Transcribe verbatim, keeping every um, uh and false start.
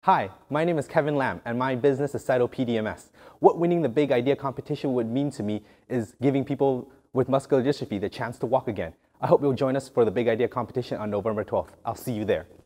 Hi, my name is Kevin Lam and my business is Cyto P D M S. What winning the big idea competition would mean to me is giving people with muscular dystrophy the chance to walk again. I hope you'll join us for the big idea competition on November twelfth. I'll see you there.